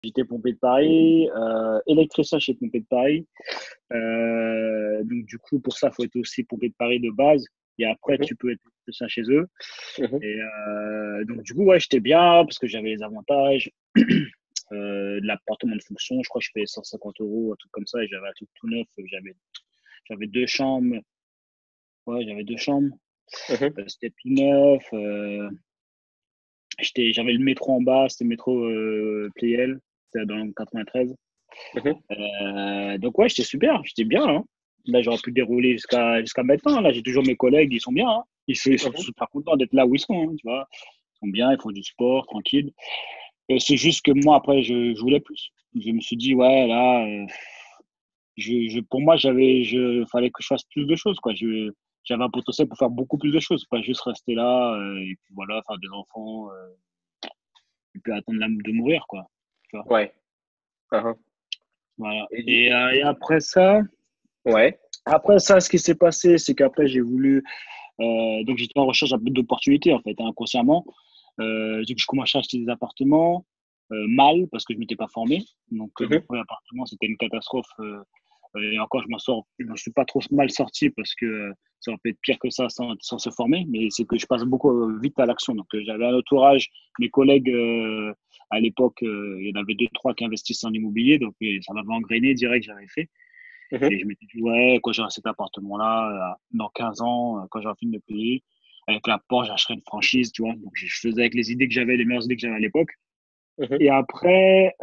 J'étais pompier de Paris, électricien chez pompier de Paris. Donc, du coup, pour ça, il faut être aussi pompier de Paris de base. Et après, Mhm, tu peux être électricien chez eux. mhm. Et donc, du coup, ouais, j'étais bien parce que j'avais les avantages de l'appartement de fonction. Je crois que je payais 150 euros, un truc comme ça. Et j'avais un truc tout neuf. J'avais deux chambres. Ouais, j'avais deux chambres. Mhm, C'était tout neuf. J'avais le métro en bas. C'était le métro Pleyel. C'était dans le 93. mhm. Donc ouais, j'étais super, j'étais bien, hein. Là, j'aurais pu dérouler jusqu'à maintenant. Là, j'ai toujours mes collègues, ils sont bien, hein. Ils sont Mhm. super contents d'être là où ils sont, hein, tu vois. Ils sont bien, ils font du sport, tranquille. Et c'est juste que moi, après, je voulais plus. Je me suis dit, ouais, là, pour moi, fallait que je fasse plus de choses, quoi. J'avais un potentiel pour faire beaucoup plus de choses, pas juste rester là, et puis voilà, faire des enfants, et puis attendre de mourir, quoi. Tu vois. Ouais. Mhm. Voilà. Et Et ouais. après ça, ce qui s'est passé, c'est qu'après, j'ai voulu. Donc, j'étais en recherche un peu d'opportunités, en fait, hein, inconsciemment. Donc, je commençais à acheter des appartements mal parce que je ne m'étais pas formé. Donc, mon Mhm. premier appartement, c'était une catastrophe. Et encore, je me suis pas trop mal sorti parce que ça aurait pu être pire que ça sans se former. Mais c'est que je passe beaucoup vite à l'action. Donc, j'avais un entourage, mes collègues à l'époque, il y en avait deux, trois qui investissaient en immobilier. Donc, ça m'avait engrainé direct, j'avais fait. Mhm. Et je m'étais dit, ouais, quand j'aurai cet appartement-là, dans 15 ans, quand j'aurai fini de payer, avec l'apport, j'achèterai une franchise, tu vois. Donc, je faisais avec les idées que j'avais, les meilleures idées que j'avais à l'époque. Mhm. Et après,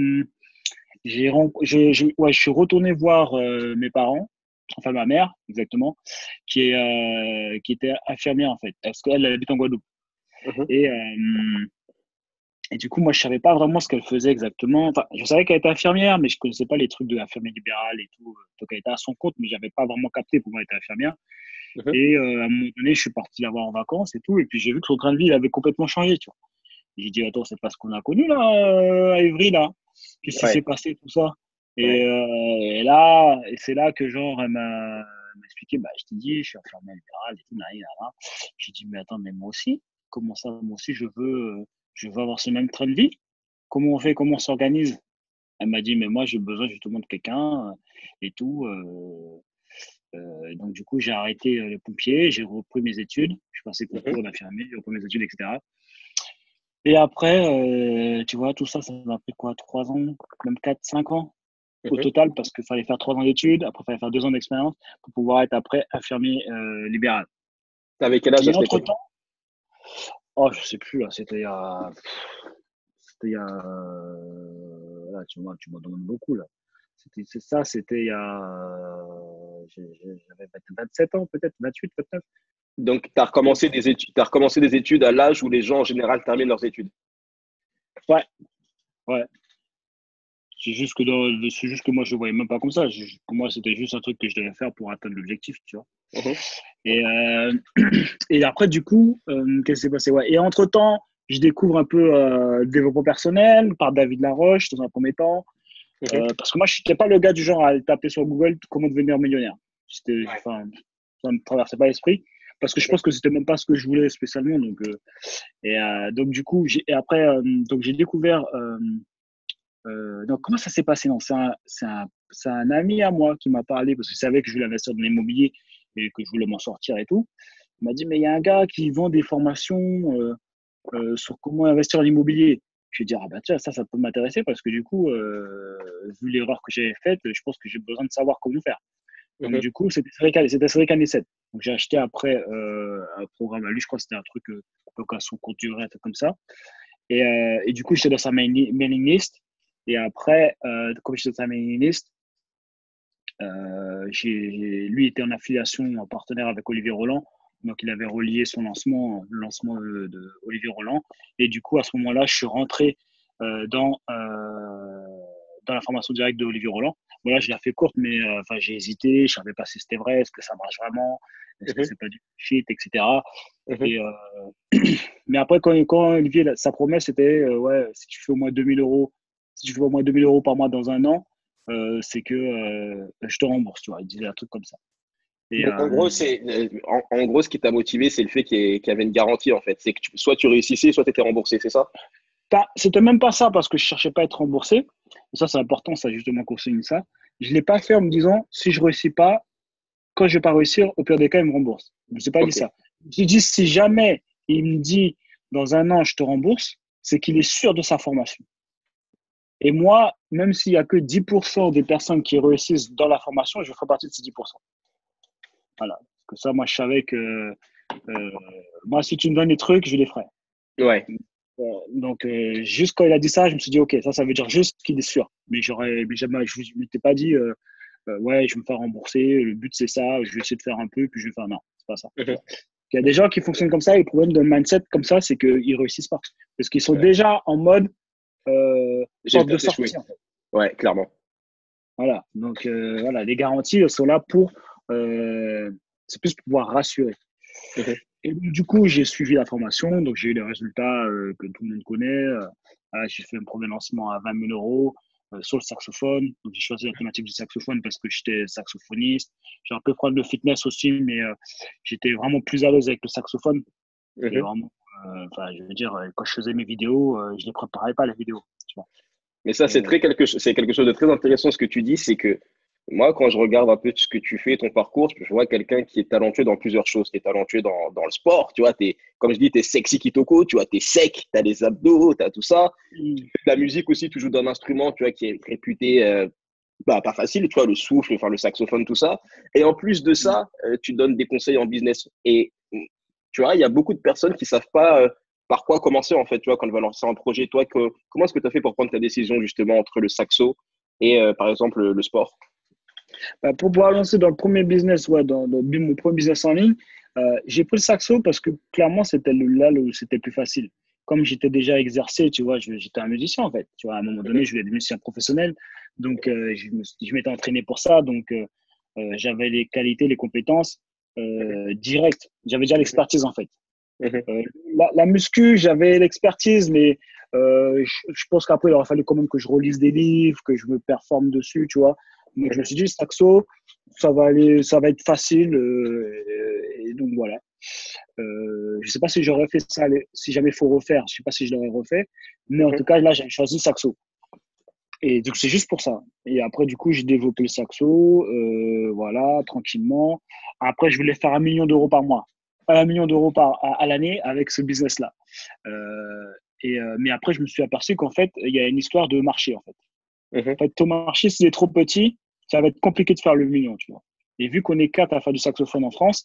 ouais, je suis retourné voir mes parents, enfin ma mère, exactement, qui était infirmière, en fait, parce qu'elle elle habite en Guadeloupe. Mhm. Et, et du coup, moi, je savais pas vraiment ce qu'elle faisait exactement. Enfin, je savais qu'elle était infirmière, mais je connaissais pas les trucs de l'infirmière libérale et tout. Donc, elle était à son compte, mais j'avais pas vraiment capté pourquoi elle était infirmière. Mhm. Et à un moment donné, je suis parti la voir en vacances et tout. Et puis, j'ai vu que son train de vie, il avait complètement changé, tu vois. Et j'ai dit, attends, c'est pas ce qu'on a connu, là, à Évry, là. Qu'est-ce qui s'est Ouais. passé, tout ça? Ouais. Et c'est là que, genre, elle m'a expliqué, bah, je t'ai dit, je suis infirmière libérale et tout, là, là, là. J'ai dit, mais attends, mais moi aussi, comment ça, moi aussi, je veux avoir ce même train de vie? Comment on fait, comment on s'organise? Elle m'a dit, mais moi, j'ai besoin justement de quelqu'un et tout. Donc, du coup, j'ai arrêté les pompiers, j'ai repris mes études. Je passais Mhm. concours d'infirmier, j'ai repris mes études, etc. Et après, tu vois, tout ça, ça m'a pris quoi, 3 ans, même 4, 5 ans au Mhm. total, parce qu'il fallait faire 3 ans d'études, après, il fallait faire 2 ans d'expérience pour pouvoir être après infirmier libéral. T'avais quel âge à Et cette époque? entre-temps, oh, je sais plus, là, c'était il y a, là, tu m'en demandes beaucoup, là. C'était il y a, j'avais 27 ans, peut-être, 28, 29. Donc, tu as recommencé des études, t'as recommencé des études à l'âge où les gens en général terminent leurs études. Ouais, ouais. C'est juste que moi, je le voyais même pas comme ça. Pour moi, c'était juste un truc que je devais faire pour atteindre l'objectif, tu vois. Mhm. Et, et après, du coup, qu'est-ce qui s'est passé? Ouais. Et entre-temps, je découvre un peu le développement personnel par David Laroche dans un premier temps. Mhm. Parce que moi, je n'étais pas le gars du genre à taper sur Google comment devenir millionnaire. Ouais. Enfin, ça ne me traversait pas l'esprit. Parce que je Mhm. pense que c'était même pas ce que je voulais spécialement. Donc du coup, et après, donc j'ai découvert. Donc, comment ça s'est passé? Non, c'est un ami à moi qui m'a parlé parce que je savais que je voulais investir dans l'immobilier et que je voulais m'en sortir et tout. Il m'a dit, mais il y a un gars qui vend des formations sur comment investir en immobilier. Je lui ai dit, ah bah tiens, ça peut m'intéresser parce que du coup, vu l'erreur que j'avais faite, je pense que j'ai besoin de savoir comment faire. Donc, Mhm. du coup, c'était Cédric Anicet. Donc, j'ai acheté après un programme à lui, je crois que c'était un truc, location courte durée, un truc comme ça. Et du coup, j'étais dans sa mailing list. Et après, comme j'étais dans sa mailing list, lui était en affiliation, en partenaire avec Olivier Roland. Donc, il avait relié son lancement, le lancement de Olivier Roland. Et du coup, à ce moment-là, je suis rentré dans la formation directe de Olivier Roland. Voilà, je l'ai fait courte, mais enfin, j'ai hésité. Je ne savais pas si c'était vrai, est-ce que ça marche vraiment, est-ce que Mhm. c'est pas du shit, etc. Mhm. Et, mais après, quand Olivier, sa promesse, c'était ouais, si tu fais au moins 2000 euros, si tu fais au moins 2000 euros par mois dans un an, c'est que je te rembourse, tu vois. Il disait un truc comme ça. Et Donc, en gros, ce qui t'a motivé, c'est le fait qu'il y avait une garantie, en fait. C'est que soit tu réussissais, soit tu étais remboursé, c'est ça? C'était même pas ça parce que je cherchais pas à être remboursé. Et ça, c'est important, ça, justement, qu'on souligne ça. Je l'ai pas fait en me disant, si je réussis pas, quand je vais pas réussir, au pire des cas, il me rembourse. Je me suis pas dit Ok. ça. Je me suis dit, si jamais il me dit, dans un an, je te rembourse, c'est qu'il est sûr de sa formation. Et moi, même s'il y a que 10% des personnes qui réussissent dans la formation, je ferai partie de ces 10%. Voilà. Parce que ça, moi, je savais que, moi, si tu me donnes des trucs, je les ferai. Ouais. Donc, juste quand il a dit ça, je me suis dit, OK, ça veut dire juste qu'il est sûr. Mais mais jamais, je ne m'étais pas dit, ouais, je vais me faire rembourser, le but c'est ça, je vais essayer de faire un peu, puis je vais faire, non, c'est pas ça. Tu Mhm. vois. Il y a des gens qui fonctionnent comme ça, et le problème d'un mindset comme ça, c'est qu'ils réussissent pas. Parce qu'ils sont Ouais. déjà en mode J'ai porte de peut-être échoué. sortie, en fait. Ouais, clairement. Voilà. Donc, voilà, les garanties, elles sont là pour, c'est plus pour pouvoir rassurer. Mhm. Et donc, du coup, j'ai suivi la formation, donc j'ai eu les résultats que tout le monde connaît. J'ai fait un premier lancement à 20 000 euros sur le saxophone. Donc, j'ai choisi la thématique du saxophone parce que j'étais saxophoniste. J'ai un peu prendre le fitness aussi, mais j'étais vraiment plus à l'aise avec le saxophone. Et Mhm. vraiment, enfin, je veux dire, quand je faisais mes vidéos, je les préparais pas les vidéos. Tu vois. Mais ça, Et, c'est quelque chose de très intéressant ce que tu dis, c'est que moi, quand je regarde un peu ce que tu fais, ton parcours, je vois quelqu'un qui est talentueux dans plusieurs choses, qui est talentueux dans le sport, tu vois, comme je dis, t'es sexy kitoko, tu vois, t'es sec, t'as les abdos, t'as tout ça. Tu fais de la musique aussi, tu joues d'un instrument, tu vois, qui est réputé, pas facile, tu vois, le souffle, enfin, le saxophone, tout ça. Et en plus de ça, tu donnes des conseils en business. Et tu vois, il y a beaucoup de personnes qui savent pas par quoi commencer, en fait, tu vois, quand ils veulent lancer un projet. Toi, comment est-ce que tu as fait pour prendre ta décision, justement, entre le saxo et, par exemple, le sport? pour pouvoir lancer dans le premier business, ouais, dans mon premier business en ligne, j'ai pris le saxo parce que clairement, c'était là où c'était plus facile. Comme j'étais déjà exercé, tu vois, j'étais un musicien en fait. Tu vois, à un moment donné, Mhm, je voulais être musicien professionnel. Donc, je m'étais entraîné pour ça. Donc, j'avais les qualités, les compétences mhm, directes. J'avais déjà mhm, l'expertise en fait. mhm, Euh, la muscu, j'avais l'expertise, mais je pense qu'après, il aurait fallu quand même que je relise des livres, que je me performe dessus, tu vois. Donc, je me mhm. suis dit, saxo, ça va être facile. Et donc, voilà. Je sais pas si j'aurais fait ça, si jamais il faut refaire, je sais pas si je l'aurais refait. Mais en Mhm. tout cas, là, j'ai choisi saxo. Et donc, c'est juste pour ça. Et après, du coup, j'ai développé le saxo, voilà, tranquillement. Après, je voulais faire 1 million d'euros par mois. 1 million d'euros à l'année avec ce business-là. Euh, mais après, je me suis aperçu qu'en fait, il y a une histoire de marché, en fait. Mhm. En fait, ton marché, s'il est trop petit, ça va être compliqué de faire le million, tu vois. Et vu qu'on est quatre à faire du saxophone en France,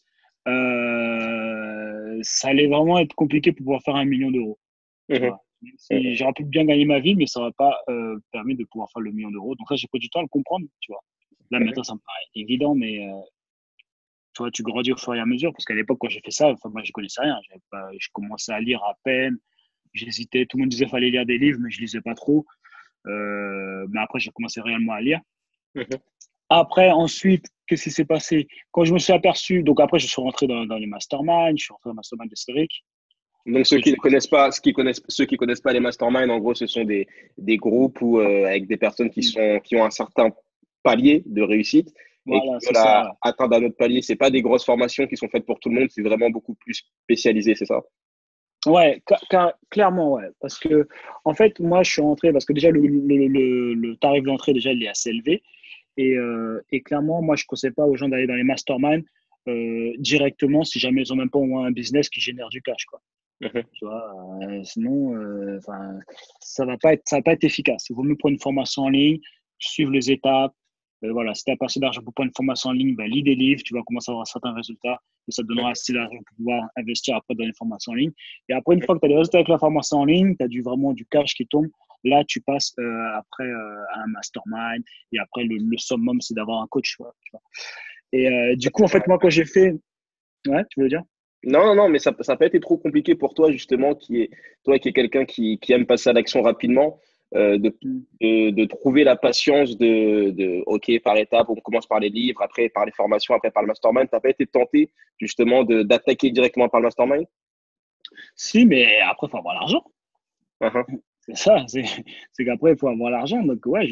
ça allait vraiment être compliqué pour pouvoir faire 1 million d'euros. Tu Mhm. vois. Même si Mhm. j'aurais pu bien gagner ma vie, mais ça n'aurait pas permis de pouvoir faire le 1 million d'euros. Donc là, j'ai pris du temps à le comprendre, tu vois. Là, Mhm. maintenant, ça me paraît évident, mais tu vois, tu grandis au fur et à mesure. Parce qu'à l'époque, quand j'ai fait ça, enfin, moi, je connaissais rien. Je commençais à lire à peine. J'hésitais. Tout le monde disait qu'il fallait lire des livres, mais je lisais pas trop. Mais après, j'ai commencé réellement à lire. Mhm. Après, ensuite, qu'est-ce qui s'est passé? Quand je me suis aperçu, donc après, je suis rentré dans les masterminds, je suis rentré dans le mastermind de Cédric. Donc, Parce que tu vois, ceux qui connaissent pas les masterminds, en gros, ce sont des groupes où, avec des personnes qui ont un certain palier de réussite et qui voilà, c'est veulent ça. Ouais. atteindre un autre palier. C'est pas des grosses formations qui sont faites pour tout le monde, c'est vraiment beaucoup plus spécialisé, c'est ça? Ouais, clairement, ouais. Parce que, en fait, moi, je suis rentré parce que déjà, le tarif d'entrée, déjà, il est assez élevé. Et clairement, moi, je ne conseille pas aux gens d'aller dans les masterminds directement si jamais ils n'ont même pas au moins un business qui génère du cash, quoi. Mhm. Tu vois, sinon, ça va pas être efficace. Il vaut mieux prendre une formation en ligne, suivre les étapes. Voilà, si tu n'as pas assez d'argent pour prendre une formation en ligne, ben, lis des livres, tu vas commencer à avoir certains résultats et ça te donnera Mhm. assez d'argent pour pouvoir investir après dans les formations en ligne. Et après, une fois que tu as des résultats avec la formation en ligne, tu as vraiment du cash qui tombe. Là, tu passes après à un mastermind et après, le summum, c'est d'avoir un coach. Tu vois. Et du coup, en fait, moi, quand j'ai fait. Ouais, tu veux dire? Non, non, non, mais ça n'a pas été trop compliqué pour toi, justement, toi qui es quelqu'un qui aime passer à l'action rapidement, Hmm. de trouver la patience OK, par étapes, on commence par les livres, après par les formations, après par le mastermind. Tu n'as pas été tenté, justement, d'attaquer directement par le mastermind? Si, mais après, il faut avoir l'argent. Mhm, C'est ça, c'est qu'après, il faut avoir l'argent. Donc, ouais,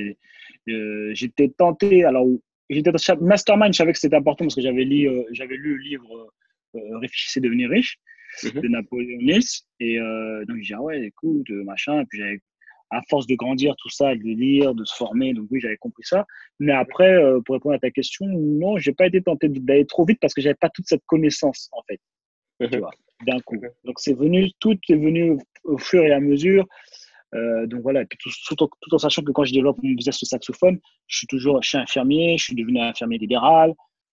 j'étais tenté. Alors, j'étais dans chaque mastermind, je savais que c'était important parce que j'avais lu le livre Réfléchissez, devenir riche. Mhm. de Napoléonis. Et donc, je dis, ah ouais, écoute, machin. Et puis, à force de grandir, tout ça, de lire, de se former, donc oui, j'avais compris ça. Mais après, pour répondre à ta question, non, j'ai pas été tenté d'aller trop vite parce que j'avais pas toute cette connaissance, en fait, tu Mhm. vois, d'un coup. Mhm. Donc, tout est venu au fur et à mesure. Donc voilà, et puis tout en sachant que quand je développe mon business de saxophone, je suis infirmier, je suis devenu infirmier libéral,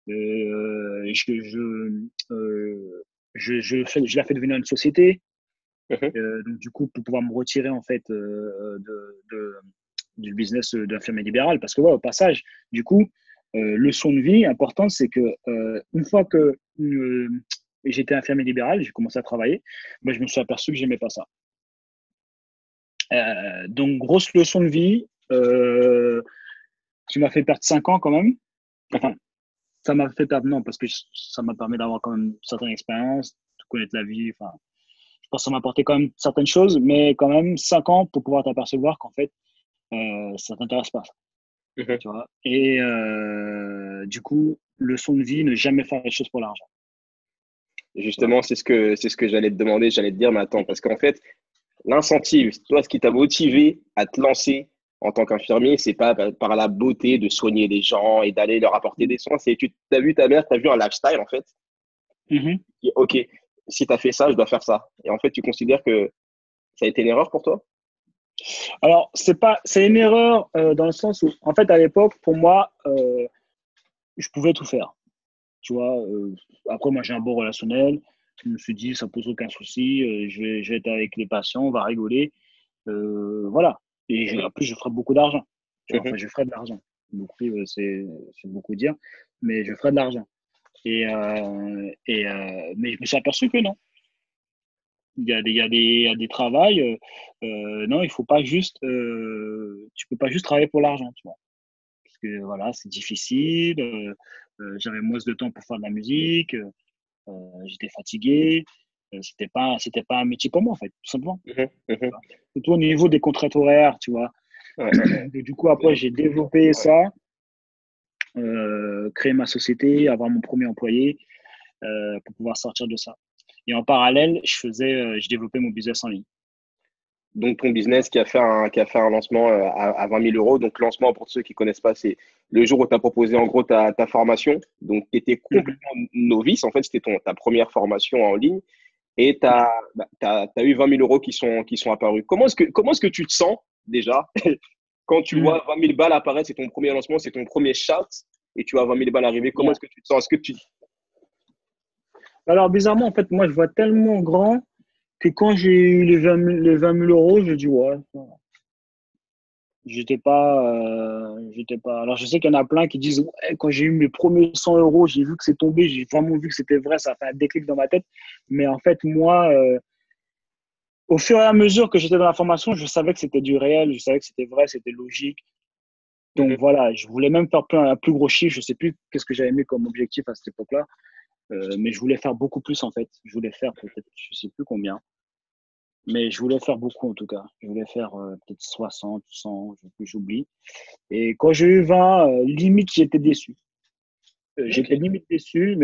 je l'ai fait devenir une société. Mhm. Donc du coup, pour pouvoir me retirer en fait du business d'infirmier libéral, parce que ouais, au passage, du coup, leçon de vie importante, c'est que une fois que j'étais infirmier libéral, j'ai commencé à travailler, ben, je me suis aperçu que j'aimais pas ça. Donc, grosse leçon de vie qui m'a fait perdre 5 ans quand même. Enfin, Mhm. ça m'a fait perdre, non, parce que ça m'a permis d'avoir quand même certaines expériences, de connaître la vie. Enfin, je pense que ça m'a apporté quand même certaines choses, mais quand même 5 ans pour pouvoir t'apercevoir qu'en fait, ça t'intéresse pas. Mhm. Tu vois. Et du coup, leçon de vie, ne jamais faire les choses pour l'argent. Tu vois. Justement, c'est ce que j'allais te demander. J'allais te dire, mais attends, parce qu'en fait, l'incentive, toi, ce qui t'a motivé à te lancer en tant qu'infirmier, c'est pas par la beauté de soigner les gens et d'aller leur apporter des soins. C'est tu as vu ta mère, tu as vu un lifestyle, en fait. Mhm. Et, OK, si tu as fait ça, je dois faire ça. Et en fait, tu considères que ça a été une erreur pour toi? Alors, c'est une erreur dans le sens où, en fait, à l'époque, pour moi, je pouvais tout faire. Tu vois, après, moi, j'ai un bon relationnel. Je me suis dit, ça pose aucun souci. Je vais être avec les patients, on va rigoler. Voilà. Et Mhm. en plus, je ferai beaucoup d'argent. Tu vois, Mhm. enfin, je ferai de l'argent. Beaucoup, c'est beaucoup dire, mais je ferai de l'argent. Mais je me suis aperçu que non. Il y a des travails. Non, il faut pas juste. Tu peux pas juste travailler pour l'argent, tu vois. Parce que voilà, c'est difficile. J'avais moins de temps pour faire de la musique. J'étais fatigué. C'était pas un métier pour moi, en fait, tout simplement. Mhm. Tu Mhm. vois. Surtout au niveau des contraintes horaires, tu vois. Ouais, ouais, ouais. Et du coup, après, j'ai développé Ouais. ça, créé ma société, avoir mon premier employé pour pouvoir sortir de ça. Et en parallèle, je développais mon business en ligne. Donc, ton business qui a fait un lancement à 20 000 euros. Donc, lancement, pour ceux qui ne connaissent pas, c'est le jour où tu as proposé en gros ta formation. Donc, tu étais Mhm, complètement novice. En fait, c'était ta première formation en ligne. Et tu ouais. as eu 20 000 euros qui sont apparus. Comment est-ce que tu te sens déjà quand tu Mhm, vois 20 000 balles apparaître? C'est ton premier lancement, c'est ton premier shout et tu vois 20 000 balles arriver. Comment ouais. est-ce que tu te sens? Est-ce que tu… Alors, bizarrement, en fait, moi, je vois tellement grand que quand j'ai eu les 20 000 euros, je dis, ouais, j'étais pas. Alors, je sais qu'il y en a plein qui disent, ouais, quand j'ai eu mes premiers 100 euros, j'ai vu que c'est tombé, j'ai vraiment vu que c'était vrai, ça a fait un déclic dans ma tête. Mais en fait, moi, au fur et à mesure que j'étais dans la formation, je savais que c'était du réel, je savais que c'était vrai, c'était logique. Donc Mhm. voilà, je voulais même faire un plus gros chiffre. Je sais plus qu'est-ce que j'avais mis comme objectif à cette époque-là, mais je voulais faire beaucoup plus en fait. Je voulais faire peut-être, je sais plus combien, mais je voulais faire beaucoup en tout cas. Je voulais faire peut-être 60, 100, j'oublie. Et quand j'ai eu 20, limite j'étais déçu. J'étais Ok, limite déçu,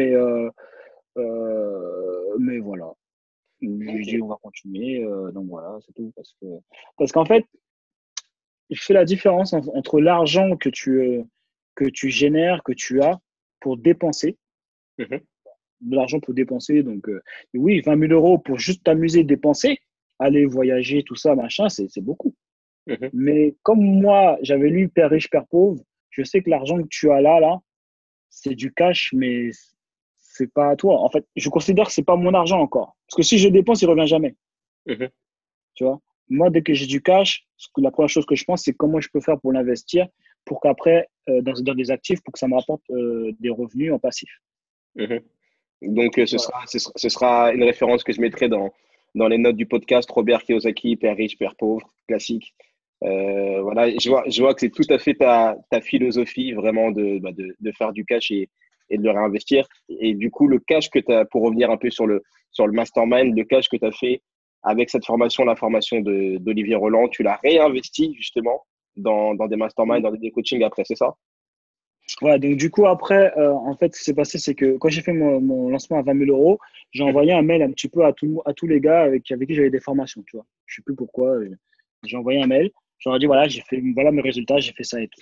mais voilà. J'ai ok. dit on va continuer, donc voilà, c'est tout parce qu'en fait, je fais la différence entre l'argent que tu génères, que tu as pour dépenser, Mhm. de l'argent pour dépenser. Donc, oui, 20 000 euros pour juste t'amuser, dépenser, aller voyager, tout ça, machin, c'est beaucoup. Mhm. Mais comme moi, j'avais lu Père riche, Père pauvre, je sais que l'argent que tu as là, c'est du cash, mais c'est pas à toi. En fait, je considère que c'est pas mon argent encore. Parce que si je dépense, il revient jamais. Mhm. Tu vois? Moi, dès que j'ai du cash, la première chose que je pense, c'est comment je peux faire pour l'investir pour qu'après, dans des actifs, pour que ça me rapporte des revenus en passif. Mhm. Donc, Voilà. ce sera une référence que je mettrai dans les notes du podcast. Robert Kiyosaki, Père riche, Père pauvre, classique. Voilà, je vois que c'est tout à fait ta philosophie vraiment de faire du cash et de le réinvestir. Et du coup, le cash que tu as, pour revenir un peu sur le mastermind, le cash que tu as fait avec cette formation, la formation d'Olivier Roland, tu l'as réinvesti justement dans des masterminds, dans des coachings après, c'est ça? Ouais, donc du coup, après, en fait, ce qui s'est passé, c'est que quand j'ai fait mon lancement à 20 000 euros, j'ai envoyé un mail un petit peu à tous les gars avec qui j'avais des formations, tu vois. Je sais plus pourquoi. J'ai envoyé un mail. J'aurais dit, voilà, voilà mes résultats, j'ai fait ça et tout.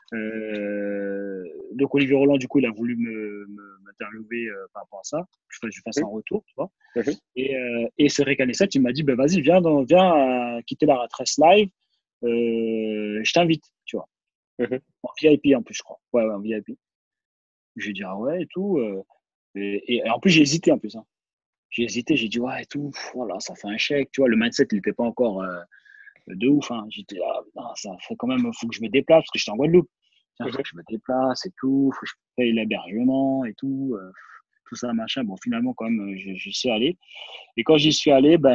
Donc Olivier Roland, du coup, il a voulu m'interviewer par rapport à ça. Je fasse un retour, tu vois. Mhm. Et Cédric Anissette, il m'a dit, ben vas-y, viens quitter la retraite live. Je t'invite, tu vois. Mhm. En VIP en plus, je crois. Ouais, ouais, en VIP. J'ai dit, ah ouais, et tout. Et en plus, j'ai hésité en plus, hein. J'ai hésité, j'ai dit, ouais, et tout. Voilà, ça fait un chèque, tu vois. Le mindset, il n'était pas encore de ouf, hein. J'étais là, non, ça fait quand même, faut que je me déplace parce que j'étais en Guadeloupe. Tiens, faut Mhm. que je me déplace et tout. Faut que je paye l'hébergement et tout. Tout ça, machin. Bon, finalement, quand même, j'y suis allé. Et quand j'y suis allé, ben,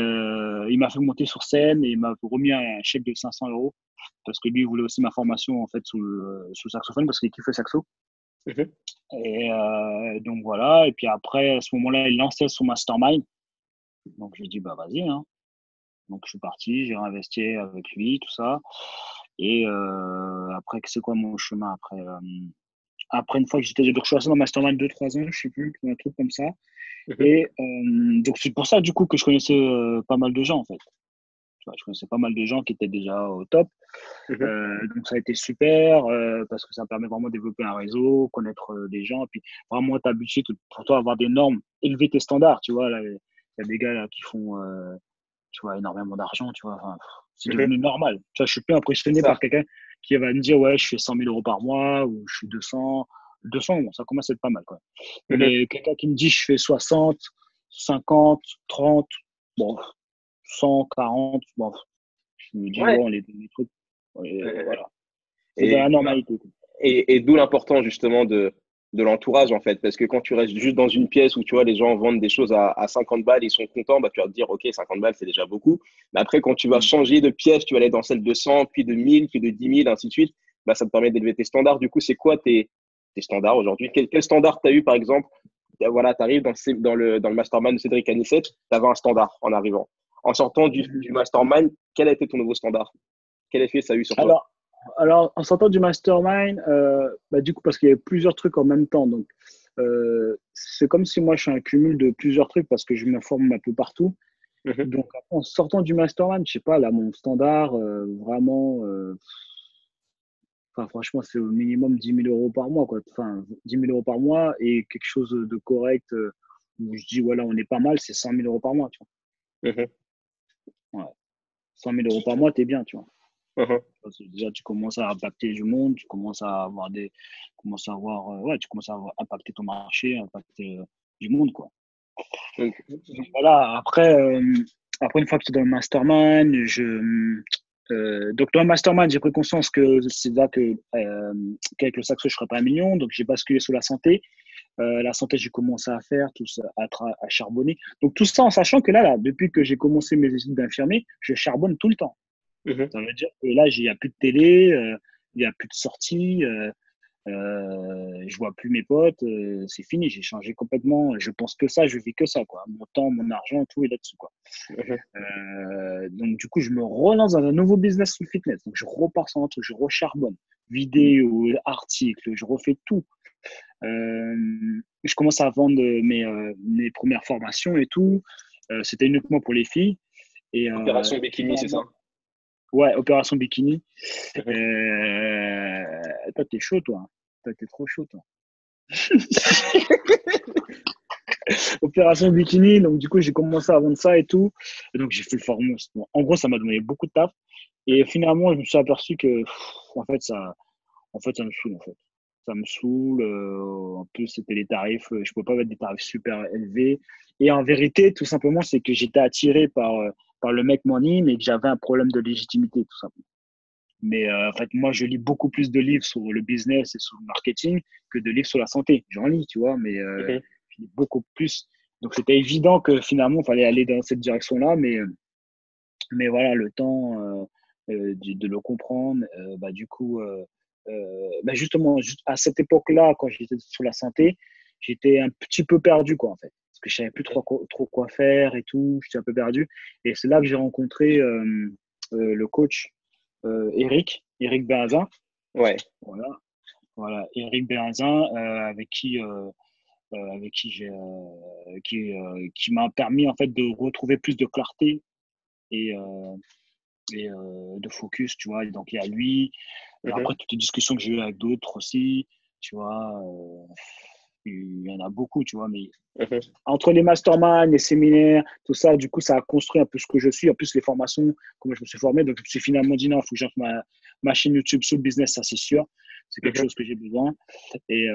il m'a fait monter sur scène et il m'a remis un chèque de 500 euros parce que lui, il voulait aussi ma formation en fait sous saxophone parce qu'il kiffe le saxo. Mhm. Et donc voilà. Et puis après, à ce moment-là, il lançait son mastermind. Donc j'ai dit, bah vas-y, hein. Donc je suis parti, j'ai réinvesti avec lui, tout ça. Et après, c'est quoi mon chemin après après, une fois que j'étais, donc je suis resté dans mastermind 2 3 ans, je sais plus, un truc comme ça. Mhm. Et donc c'est pour ça du coup que je connaissais pas mal de gens en fait. Tu vois, je connaissais pas mal de gens qui étaient déjà au top. Mhm. Donc ça a été super parce que ça me permet vraiment de développer un réseau, connaître des gens, et puis vraiment t'habituer pour toi avoir des normes, élever tes standards, tu vois. Là, il y a des gars là qui font tu vois, énormément d'argent, tu vois. Enfin, c'est Mhm. devenu normal. Tu vois, je suis plus C'est impressionné par ça. quelqu'un qui va me dire ouais, je fais 100 000 euros par mois ou je suis 200. 200, bon, ça commence à être pas mal, quoi. Mhm. Mais quelqu'un qui me dit je fais 60, 50, 30, bon, 100, 40, bon, je me dis, Ouais. bon, les trucs, voilà. C'est de Et la normalité, quoi. Et d'où l'importance justement de l'entourage en fait. Parce que quand tu restes juste dans une pièce où tu vois les gens vendent des choses à 50 balles, ils sont contents, bah, tu vas te dire ok, 50 balles c'est déjà beaucoup. Mais après, quand tu vas Mm. changer de pièce, tu vas aller dans celle de 100, puis de 1000, puis de 10 000, ainsi de suite, bah, ça te permet d'élever tes standards. Du coup, c'est quoi tes standards aujourd'hui? Quel standard tu as eu par exemple? Voilà, tu arrives dans le mastermind de Cédric Anissette, tu avais un standard en arrivant. En sortant Mhm. du mastermind, quel a été ton nouveau standard? Quel effet ça a eu sur toi? Alors, en sortant du mastermind, bah, du coup, parce qu'il y avait plusieurs trucs en même temps. Donc, c'est comme si moi, je suis un cumul de plusieurs trucs parce que je m'informe un peu partout. Mhm. Donc, en sortant du mastermind, je sais pas, là, mon standard, vraiment, enfin, franchement, c'est au minimum 10 000 euros par mois, quoi. Enfin, 10 000 euros par mois et quelque chose de correct où je dis, voilà, on est pas mal, c'est 100 000 euros par mois, tu Mhm. vois. Ouais. 100 000 euros par mois, t'es bien, tu vois. Mhm. Parce que déjà, tu commences à impacter du monde, ouais, tu commences à impacter ton marché, impacter du monde, quoi. Donc, Donc voilà, après une fois que tu es dans le mastermind, donc dans le mastermind, j'ai pris conscience que c'est là qu'avec le saxo, je ne ferais pas 1 million. Donc j'ai basculé sur la santé. La santé, j'ai commencé à faire, tout ça, à charbonner. Donc tout ça en sachant que là, depuis que j'ai commencé mes études d'infirmier, je charbonne tout le temps. mhm. Ça veut dire que là, il n'y a plus de télé, il n'y a plus de sorties, je vois plus mes potes, c'est fini, j'ai changé complètement. Je pense que ça, je vis que ça, quoi. Mon temps, mon argent, tout est là-dessus, quoi. Mhm. Donc, du coup, je me relance dans un nouveau business sur le fitness. Donc, je repars sur un truc, je recharbonne. Vidéos, articles, je refais tout. Euh, je commence à vendre mes premières formations et tout. C'était uniquement pour les filles. Et Opération Bikini, c'est ça? finalement, ouais, opération bikini. Mhm. Toi, t'es chaud, toi. Toi, t'es trop chaud, toi. Opération bikini, donc du coup, j'ai commencé à vendre ça et tout. Et donc, j'ai fait le formation. Bon, en gros, ça m'a donné beaucoup de taf. Et finalement, je me suis aperçu que, en fait, ça me saoule, en fait. Ça me saoule. En plus, c'était les tarifs. Je ne peux pas mettre des tarifs super élevés. Et en vérité, tout simplement, c'est que j'étais attiré par le mec money, mais que j'avais un problème de légitimité, tout simplement. Mais en fait, moi, je lis beaucoup plus de livres sur le business et sur le marketing que de livres sur la santé. J'en lis, tu vois, mais Mhm. je lis beaucoup plus. Donc, c'était évident que finalement, il fallait aller dans cette direction-là. Mais voilà, le temps de le comprendre, bah, du coup, bah, justement, à cette époque-là, quand j'étais sur la santé, j'étais un petit peu perdu, quoi, en fait. Parce que je savais plus trop quoi faire et tout. J'étais un peu perdu. Et c'est là que j'ai rencontré le coach Eric Berazin. Ouais. Voilà. Voilà, Eric Bérenzin, avec qui qui m'a permis en fait de retrouver plus de clarté et, de focus, tu vois. Et donc il y a lui. Mhm, Après toutes les discussions que j'ai eues avec d'autres aussi, tu vois, il y en a beaucoup, tu vois. Mais mhm, entre les masterminds, les séminaires, tout ça, du coup, ça a construit un peu ce que je suis. En plus, les formations, comment je me suis formé. Donc, je me suis finalement dit, non, il faut que j'entre ma chaîne YouTube sur le business, ça, c'est sûr. C'est quelque mhm, chose que j'ai besoin. Et,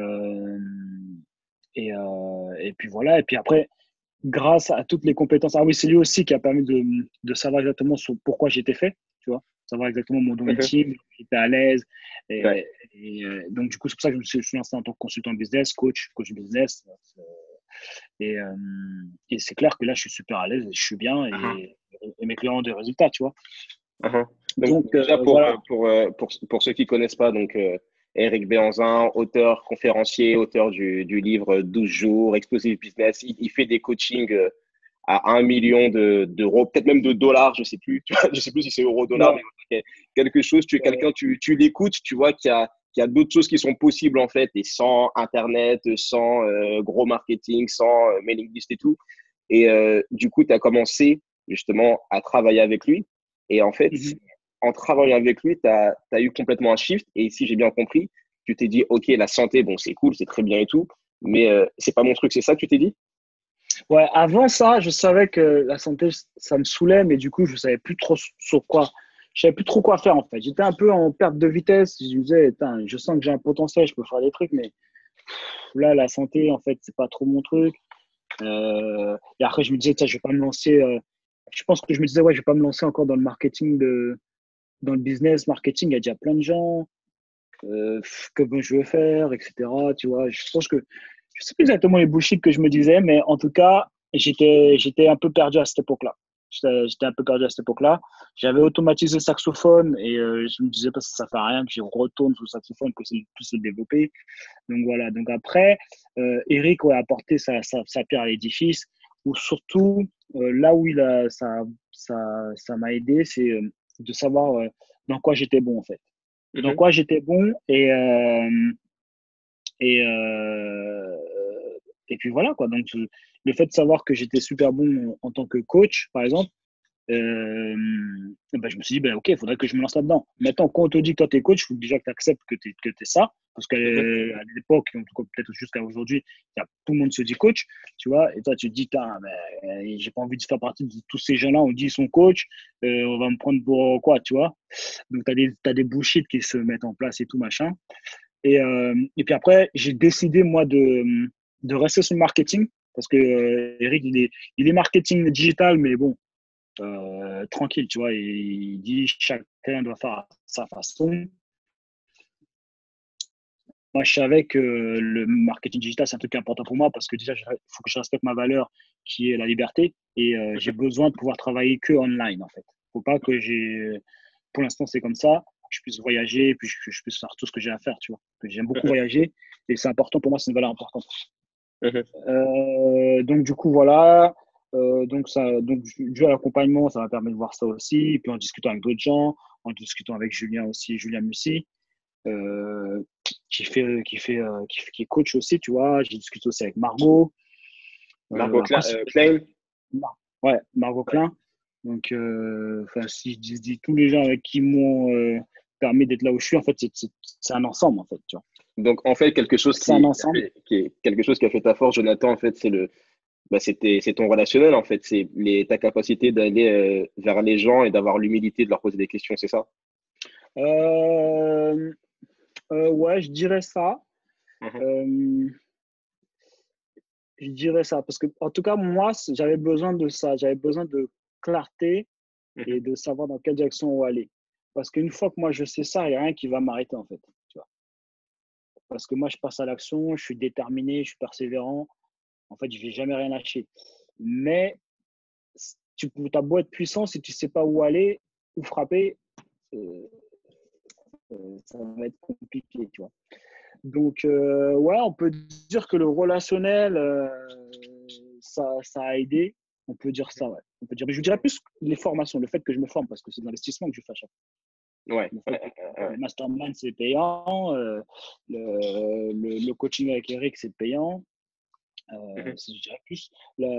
et puis voilà. Et puis après, grâce à toutes les compétences. Ah oui, c'est lui aussi qui a permis de savoir exactement sur pourquoi j'étais fait, tu vois, savoir exactement mon don mhm. ultime, j'étais à l'aise. Ouais. Donc, du coup, c'est pour ça que je me suis lancé en tant que consultant business, coach business. Et, euh, et c'est clair que là, je suis super à l'aise, je suis bien Mhm, et mes clients ont des résultats, tu vois. mhm. Donc, Donc, déjà, voilà. pour ceux qui connaissent pas, donc, Eric Béhanzin, auteur, conférencier, auteur du livre 12 jours, Explosive Business, il fait des coachings à 1 million d'euros, peut-être même de dollars, je sais plus, tu vois, je sais plus si c'est euro, dollar, Ouais, mais quelque chose, tu es ouais. quelqu'un, tu l'écoutes, tu vois qu'il y a d'autres choses qui sont possibles en fait, et sans Internet, sans gros marketing, sans mailing list et tout. Et du coup, tu as commencé justement à travailler avec lui. Et en fait, Mhm. en travaillant avec lui, tu as eu complètement un shift. Et si j'ai bien compris, tu t'es dit, OK, la santé, bon, c'est cool, c'est très bien et tout, mais c'est pas mon truc, c'est ça que tu t'es dit? Ouais, avant ça, je savais que la santé, ça me saoulait, mais du coup, je savais plus trop sur quoi. Je savais plus trop quoi faire en fait. J'étais un peu en perte de vitesse. Je me disais, putain, je sens que j'ai un potentiel, je peux faire des trucs, mais là, la santé, en fait, c'est pas trop mon truc. Et après, je me disais, tiens, je vais pas me lancer. Je pense que je me disais, ouais, je vais pas me lancer encore dans le marketing, dans le business marketing. Il y a déjà plein de gens. Que je veux faire, etc. Tu vois, je pense que je sais plus exactement les bullshit que je me disais, mais en tout cas, j'étais un peu perdu à cette époque-là. J'étais un peu perdu à cette époque-là. J'avais automatisé le saxophone et je me disais parce que ça fait rien que je retourne sur le saxophone, que c'est plus se développer. Donc voilà. Donc après, Eric a apporté sa pierre à l'édifice. Ou surtout, là où ça m'a aidé, c'est de savoir dans quoi j'étais bon en fait. Dans Mhm, quoi j'étais bon et, euh, et puis voilà quoi. Donc le fait de savoir que j'étais super bon en tant que coach, par exemple, ben, je me suis dit, ben, ok, il faudrait que je me lance là-dedans. Maintenant, quand on te dit que toi, tu es coach, il faut déjà que tu acceptes que tu es, ça. Parce qu'à mhm, l'époque, en tout cas, peut-être jusqu'à aujourd'hui, tout le monde se dit coach, tu vois. Et toi, tu te dis, j'ai pas envie de faire partie de tous ces gens-là. On dit ils sont coach, on va me prendre pour quoi, tu vois. Donc, t'as des bullshit qui se mettent en place et tout, machin. Et puis après, j'ai décidé, moi, de rester sur le marketing. Parce que Eric, il est marketing digital, mais bon, tranquille, tu vois. Il dit chacun doit faire à sa façon. Moi, je savais que le marketing digital, c'est un truc important pour moi parce que déjà, il faut que je respecte ma valeur qui est la liberté et j'ai mhm, besoin de pouvoir travailler que online, en fait. Faut pas que pour l'instant, c'est comme ça, que je puisse voyager et puis que je puisse faire tout ce que j'ai à faire, tu vois. J'aime beaucoup mhm, voyager et c'est important pour moi, c'est une valeur importante. mhm. Donc, du coup, voilà. Donc, dû à l'accompagnement, ça m'a permis de voir ça aussi. Et puis, en discutant avec d'autres gens, en discutant avec Julien aussi, Julien Mussy, euh, qui est coach aussi, tu vois. J'ai discuté aussi avec Margot. Margot Après, c'est peut-être. Klein? Ouais, Margot Ouais. Klein. Donc, enfin, si je dis tous les gens avec qui m'ont permis d'être là où je suis, en fait, c'est un ensemble, en fait, tu vois. Donc, en fait, quelque chose C'est un ensemble. quelque chose qui a fait ta force, Jonathan, en fait, c'est ton relationnel, en fait. C'est ta capacité d'aller vers les gens et d'avoir l'humilité de leur poser des questions, c'est ça? Euh, ouais, je dirais ça. Mhm, Euh, je dirais ça. Parce que, en tout cas, moi, j'avais besoin de ça. J'avais besoin de clarté mhm, et de savoir dans quelle direction on va aller. Parce qu'une fois que moi, je sais ça, il n'y a rien qui va m'arrêter, en fait. Tu vois. Parce que moi, je passe à l'action, je suis déterminé, je suis persévérant. En fait, je ne vais jamais rien lâcher. Mais tu as beau être puissant, si tu ne sais pas où aller, où frapper, euh, ça va être compliqué, tu vois. Donc, ouais, on peut dire que le relationnel, ça a aidé. On peut dire ça, ouais. On peut dire, mais je dirais plus les formations, le fait que je me forme, parce que c'est de l'investissement que je fais à chaque fois. Ouais. Le fait le mastermind, c'est payant. Le coaching avec Eric, c'est payant. Mhm, Si je dirais plus.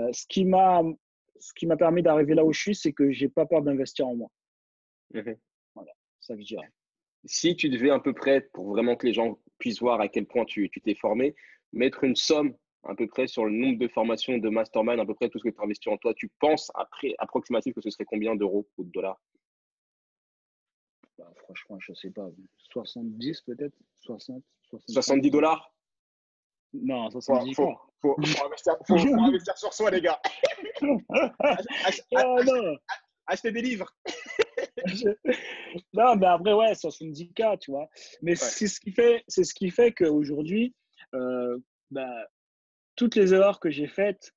Ce qui m'a permis d'arriver là où je suis, c'est que j'ai pas peur d'investir en moi. mhm. Voilà, c'est ça que je dirais. Si tu devais à peu près, pour vraiment que les gens puissent voir à quel point tu t'es formé, mettre une somme à peu près sur le nombre de formations de mastermind, à peu près tout ce que tu as investi en toi, tu penses après approximatif que ce serait combien d'euros ou de dollars? Bah, franchement, je sais pas. 70 peut-être? 60, 65? 70 $? Non, Faut, 70 faut, quoi. faut investir sur soi, les gars. Ach- ach- Ah, non. Acheter des livres. Non, mais après, ouais, 70K, tu vois. Mais Ouais. c'est ce qui fait qu'aujourd'hui, euh, bah, toutes les erreurs que j'ai faites,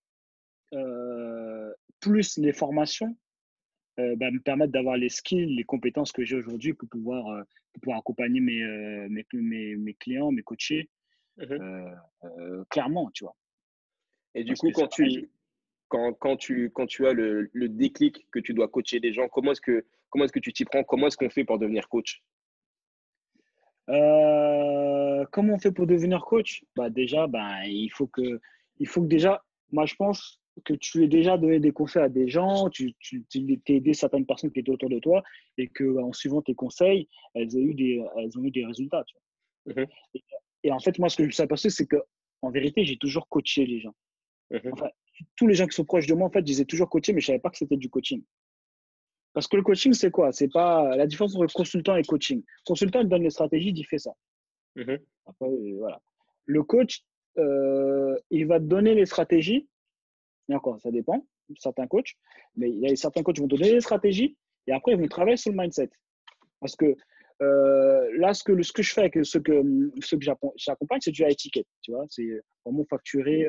plus les formations, me permettent d'avoir les skills, les compétences que j'ai aujourd'hui pour pouvoir accompagner mes clients, mes coachés, Mhm. euh, clairement, tu vois. Et du Parce coup, que c'est la magie. quand tu as le déclic que tu dois coacher des gens, comment est-ce que tu t'y prends? Comment est-ce qu'on fait pour devenir coach? Comment on fait pour devenir coach? Bah déjà, il faut que déjà, moi je pense que tu aies déjà donné des conseils à des gens, tu t'es aidé certaines personnes qui étaient autour de toi et que en suivant tes conseils, elles ont eu des résultats. Tu vois. Mhm, Et, et en fait, moi, ce que je me suis aperçu, c'est que en vérité, j'ai toujours coaché les gens. mhm, Enfin, tous les gens qui sont proches de moi, en fait, je les ai toujours coachés, mais je savais pas que c'était du coaching. Parce que le coaching, c'est quoi? C'est pas la différence entre consultant et coaching. Consultant, il donne les stratégies, il fait ça. mhm, Après, voilà. Le coach, il va te donner les stratégies. Et encore, ça dépend, certains coachs. Mais il y a certains coachs qui vont te donner les stratégies et après, ils vont travailler sur le mindset. Parce que là, ce que je fais avec ceux que j'accompagne, c'est du high ticket. Tu vois, c'est vraiment facturé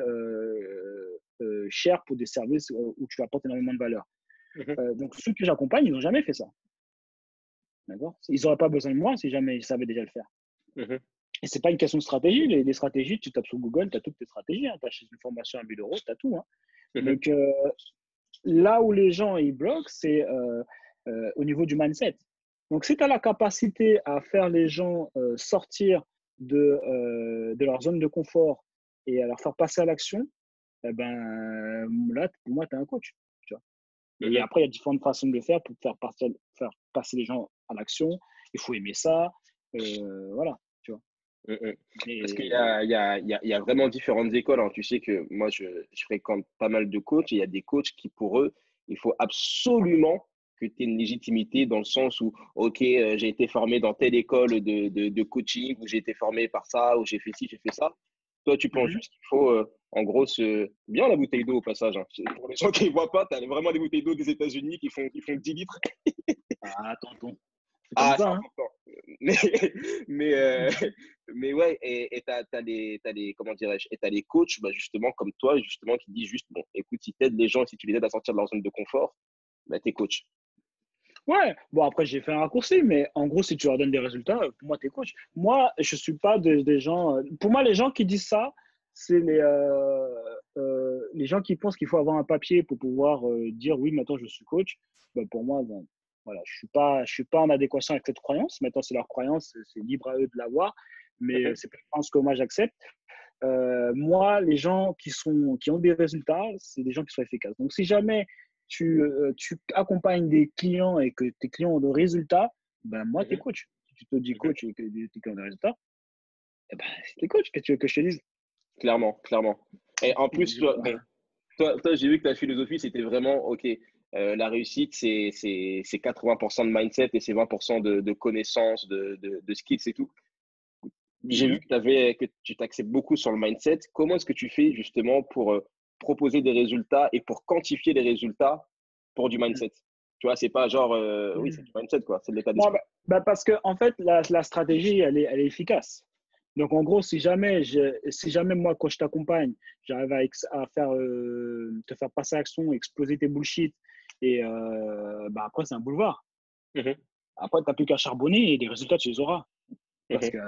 cher pour des services où tu apportes énormément de valeur. mhm, Donc, ceux que j'accompagne, ils n'ont jamais fait ça. D'accord. Ils n'auraient pas besoin de moi si jamais ils savaient déjà le faire. mhm, Et c'est pas une question de stratégie. Les stratégies, tu tapes sur Google, tu as toutes tes stratégies. Hein. Tu achètes une formation à 1 000 euros, tu as tout. Hein. mhm, Donc, là où les gens ils bloquent, c'est au niveau du mindset. Donc, si tu as la capacité à faire les gens sortir de leur zone de confort et à leur faire passer à l'action, eh ben, là, pour moi, tu es un coach. Tu vois. Et mhm. après, il y a différentes façons de le faire pour faire passer les gens à l'action. Il faut aimer ça. Voilà. Tu vois. Mm, mm. Parce qu'il y Et, a, il y a, il y a, il y a vraiment différentes écoles, hein. Tu sais que moi, je fréquente pas mal de coachs et il y a des coachs qui, pour eux, il faut absolument que tu aies une légitimité dans le sens où, OK, j'ai été formé dans telle école de coaching, ou j'ai été formé par ça, ou j'ai fait ci, j'ai fait ça. Toi, tu penses Mhm. juste qu'il faut, en gros, bien la bouteille d'eau au passage, hein. Pour les gens qui ne voient pas, tu as vraiment des bouteilles d'eau des États-Unis qui font 10 litres. Ah, tonton. C'est comme Ah, c'est ça, hein. important. Mais, mais, euh, mais ouais, et comment dirais-je, et t'as les coachs, bah, justement, comme toi, justement, qui disent juste, bon, écoute, si t'aides les gens, si tu les aides à sortir de leur zone de confort, bah, t'es coach. Ouais, bon après j'ai fait un raccourci, mais en gros si tu leur donnes des résultats, pour moi t'es coach. Moi je suis pas des gens. Pour moi les gens qui disent ça, c'est les gens qui pensent qu'il faut avoir un papier pour pouvoir dire oui maintenant je suis coach. Ben, pour moi bon, voilà je suis pas en adéquation avec cette croyance. Maintenant c'est leur croyance, c'est libre à eux de l'avoir, mais Mhm, c'est pas une croyance que moi j'accepte. Moi, les gens qui ont des résultats, c'est des gens qui sont efficaces. Donc, si jamais tu accompagnes des clients et que tes clients ont des résultats, ben moi, tu es mhm, coach. Si tu te dis mhm. coach et que tes clients ont des résultats, eh ben, tu es coach. Qu'est-ce que tu veux que je te dise? Clairement, clairement. Et en plus, bon, toi j'ai vu que ta philosophie, c'était vraiment, OK, la réussite, c'est 80% de mindset et c'est 20% de connaissances, de skills et tout. J'ai vu Mhm. que tu t'acceptes beaucoup sur le mindset. Comment est-ce que tu fais justement pour proposer des résultats et pour quantifier les résultats pour du mindset? Tu vois, c'est pas genre, oui, c'est Mhm. du mindset, quoi, c'est de l'état Non, d'esprit. parce que en fait, la stratégie, elle est efficace. Donc, en gros, si jamais moi, quand je t'accompagne, j'arrive à faire, te faire passer à l'action, exploser tes bullshit, et après, c'est un boulevard. Mhm, Après, tu n'as plus qu'à charbonner et les résultats, tu les auras. Parce mhm, que,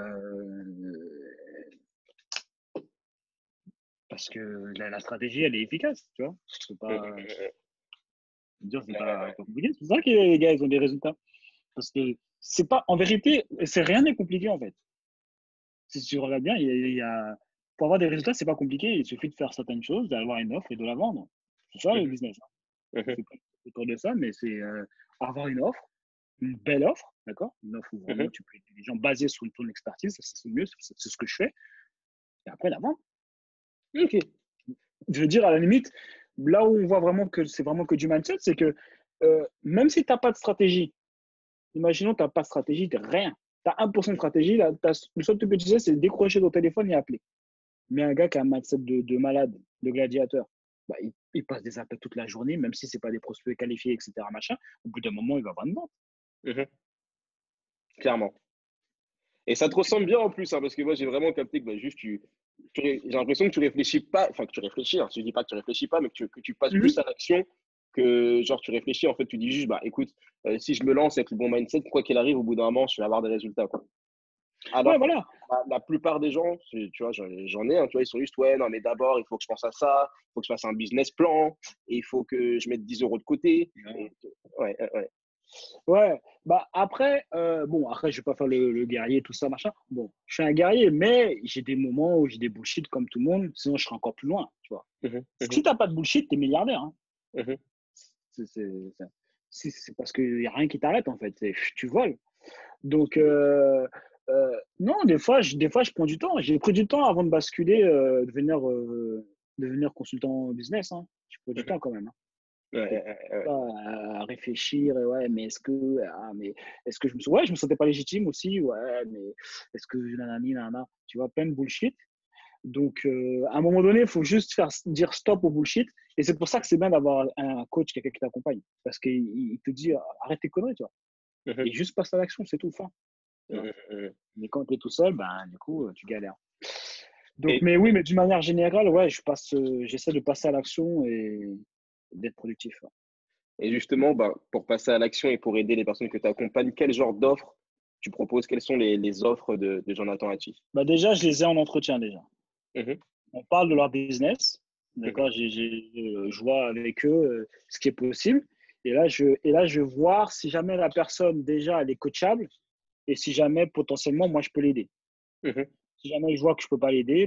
la stratégie, elle est efficace, tu vois. mhm, C'est mhm. pas compliqué. C'est pour ça que les gars, ils ont des résultats. Parce que c'est pas, en vérité, c'est rien n'est compliqué en fait. Si tu regardes bien, pour avoir des résultats, c'est pas compliqué. Il suffit de faire certaines choses, d'avoir une offre et de la vendre. C'est ça le Mhm, business, hein. mhm, C'est pas autour de ça, mais c'est avoir une offre, une belle offre, d'accord? Une offre où vraiment mhm. tu peux aider les gens basée sur ton expertise, ça, c'est mieux, c'est ce que je fais. Et après, la vente. Ok. Je veux dire, à la limite, là où on voit vraiment que c'est vraiment que du mindset, c'est que même si tu n'as pas de stratégie, imaginons que tu n'as pas de stratégie, tu rien. Tu as 1% de stratégie, là, le seul truc que tu sais, c'est décrocher ton téléphone et appeler. Mais un gars qui a un mindset de malade, de gladiateur, bah, il passe des appels toute la journée, même si ce n'est pas des prospects qualifiés, etc. Machin, au bout d'un moment, il va avoir une vente. Mhm. Clairement. Et ça te ressemble bien en plus, hein, parce que moi, j'ai vraiment capté que bah, juste j'ai l'impression que tu réfléchis pas, enfin que tu réfléchis, hein, je dis pas que tu réfléchis pas, mais que tu passes plus Mhm. à l'action que genre tu réfléchis. En fait, tu dis juste, bah écoute, si je me lance avec le bon mindset, quoi qu'il arrive, au bout d'un moment, je vais avoir des résultats, quoi. Ouais, Alors que voilà. la plupart des gens, tu vois, j'en ai, hein, tu vois, ils sont juste, ouais, non, mais d'abord, il faut que je pense à ça, il faut que je fasse un business plan, et il faut que je mette 10 euros de côté. Et, ouais, ouais, ouais. Ouais, bah après, bon, après, je vais pas faire le guerrier, tout ça, machin. Bon, je suis un guerrier, mais j'ai des moments où j'ai des bullshit comme tout le monde, sinon je serais encore plus loin, tu vois. Mhm, Si mhm, t'as pas de bullshit, t'es milliardaire, hein. mhm, C'est c'est parce qu'il y a rien qui t'arrête, en fait. Tu voles. Donc, non, des fois, je prends du temps. J'ai pris du temps avant de basculer, devenir consultant business, hein. J'ai pris du mhm. temps quand même, hein. Ouais, J'étais ouais, ouais, ouais. pas à réfléchir, et ouais, mais est-ce que ouais, je me sentais pas légitime aussi, ouais, mais est-ce que nanani, nanana, tu vois, plein de bullshit. Donc, à un moment donné, il faut juste dire stop au bullshit. Et c'est pour ça que c'est bien d'avoir un coach, quelqu'un qui t'accompagne. Parce qu'il te dit, arrête tes conneries, tu vois. Mhm, Et juste passe à l'action, c'est tout, fin. Tu vois. mhm, mhm. Mais quand tu es tout seul, ben, du coup, tu galères. Donc, Et, mais oui, mais d'une manière générale, ouais, j'essaie de passer à l'action et d'être productif, ouais. et justement, bah, pour passer à l'action et pour aider les personnes que tu accompagnes, quel genre d'offres tu proposes? Quelles sont les offres de Jonathan Hachi? Bah déjà, je les ai en entretien déjà. Mhm, On parle de leur business, mhm, d'accord? Je vois avec eux ce qui est possible. Et là, je vais voir si jamais la personne déjà elle est coachable et si jamais potentiellement moi je peux l'aider. mhm, Si jamais je vois que je peux pas l'aider,